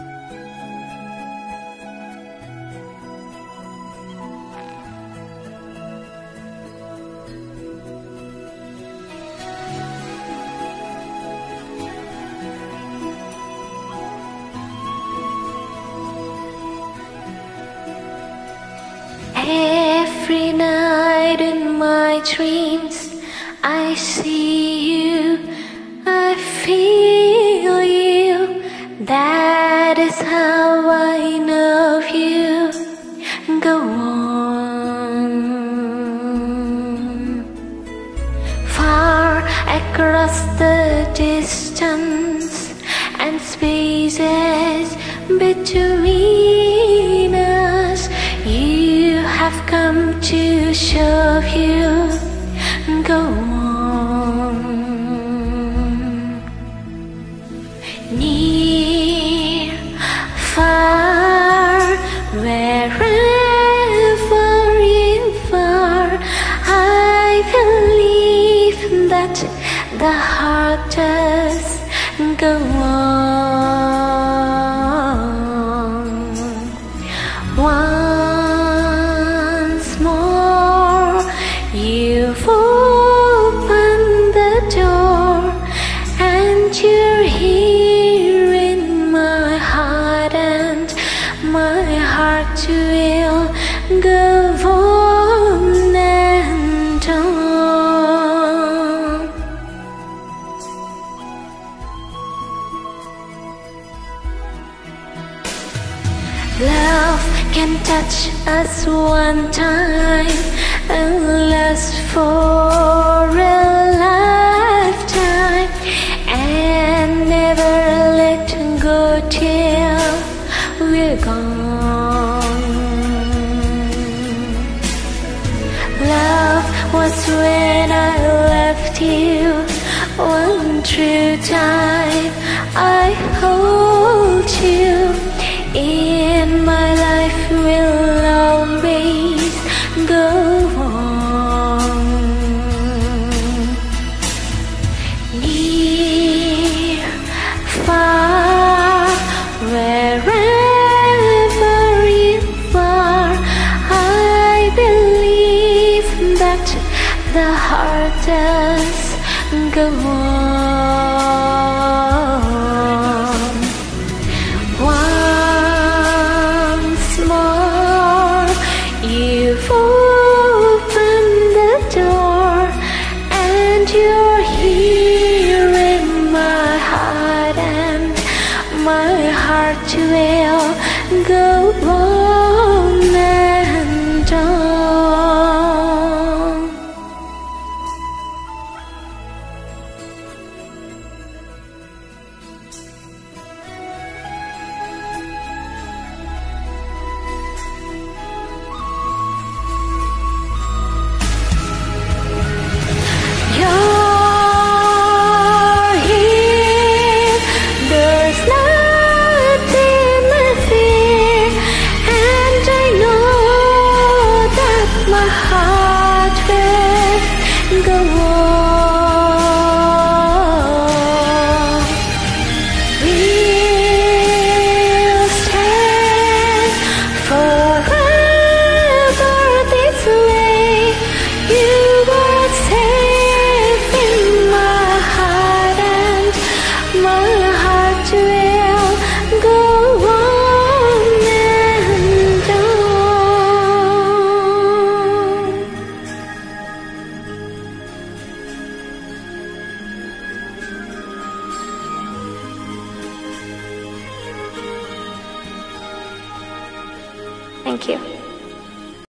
Every night in my dreams I see you, I feel you. That is how I know you. Go on. Far across the distance and spaces between us, you have come to show you. Go on. Near, far, wherever you are, I believe that the heart does go on. Once more, you've opened the door, and you're here in my heart, and my heart will go on and on. Love can touch us one time and last for a lifetime, and never let go till we're gone. Love was when I left you, one true time I hold you. In my life will always go on. Near, far, wherever you are, I believe that the heart does go on. You've opened the door, and you're here in my heart, and my heart will go on and on. Go on. We'll stand forever this way. You are safe in my heart, and my heart will go on and on. Thank you.